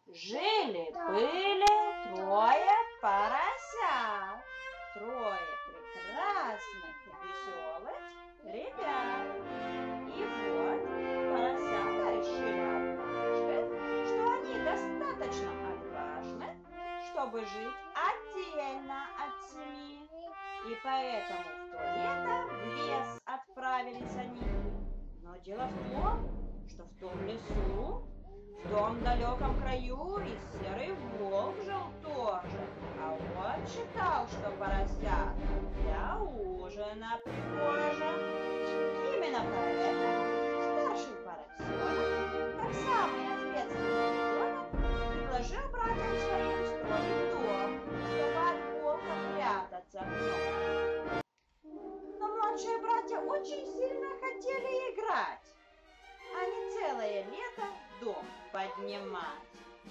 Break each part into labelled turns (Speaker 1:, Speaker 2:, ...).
Speaker 1: Жили-были трое поросят, трое прекрасных, веселых ребят. И вот поросята решили однажды, что они достаточно отважны, чтобы жить отдельно от семьи. И поэтому в то лето в лес отправились они. Но дело в том, что в том лесу, в том далеком краю и серый волк жил тоже, а он считал, что поросят для ужина пригоже. Именно поэтому старший поросенок, как самый ответственный ребенок, предложил братьям своим строить дом, чтобы от волка прятаться в нем. Но младшие братья очень сильно хотели играть, а не целое лето дом поднимать.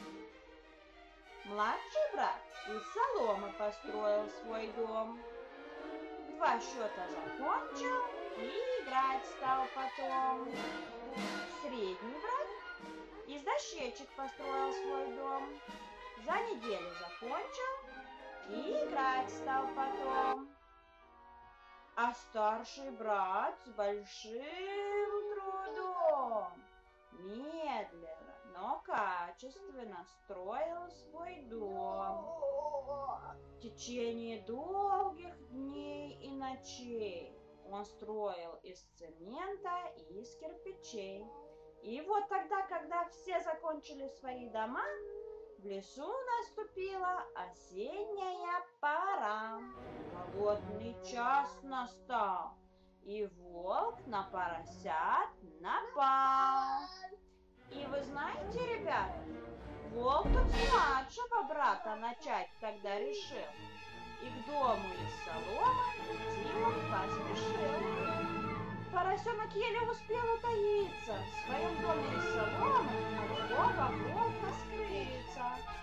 Speaker 1: Младший брат из соломы построил свой дом, в 2 счета закончил и играть стал потом. Средний брат из дощечек построил свой дом, за неделю закончил и играть стал потом. А старший брат с большим трудом, медленно, но качественно строил свой дом. В течение долгих дней и ночей он строил из цемента и из кирпичей. И вот тогда, когда все закончили свои дома, в лесу наступила осенняя пора. Голодный час настал, и волк на поросят напал. И вы знаете, ребята, волк тут с младшего брата начать тогда решил, и к дому из соломы идти он поспешил. Поросенок еле успел утаиться в своем доме из соломы, от злого волка скрыться.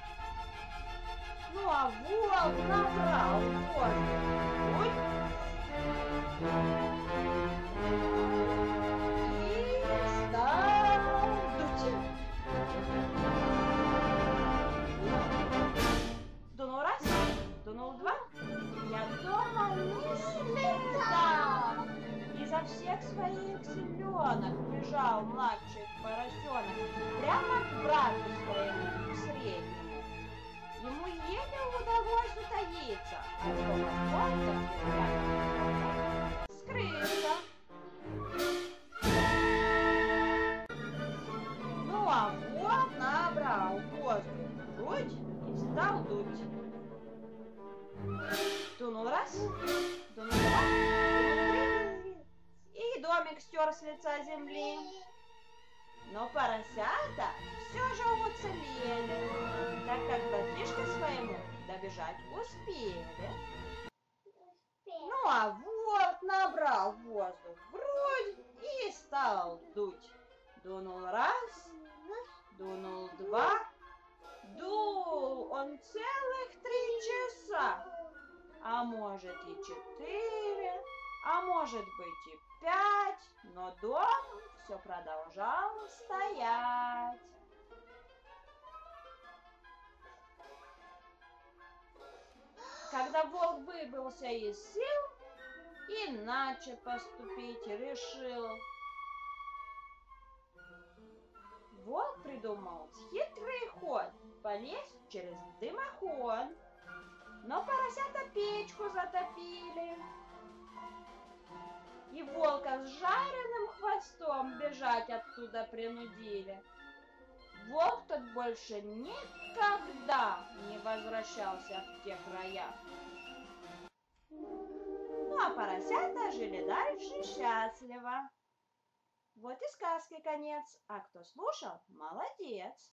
Speaker 1: Ну а волк набрал воздух и стал дуть. Дунул раз, дунул два, я дома не следа. Изо всех своих силенок бежал младший поросенок прямо к брату своему, к среднему. Ему еле удалось утаиться, а волк скрылся. Ну а волк набрал воздух в грудь и стал дуть. Дунул раз, дунул два, дунул три, и домик стер с лица земли. Но поросята все же уцелели, так как братишке своему добежать успели. Ну а волк набрал воздух в грудь и стал дуть. Дунул раз, дунул два, дул он целых 3 часа, а может и 4, а может быть и 5, но дом все продолжал стоять. Когда волк выбился из сил, иначе поступить решил. Волк придумал хитрый ход полезть через дымоход, но поросята печку затопили. И волка с жареным хвостом бежать оттуда принудили. Волк тот больше никогда не возвращался в те края. Ну а поросята жили дальше счастливо. Вот и сказки конец. А кто слушал, молодец.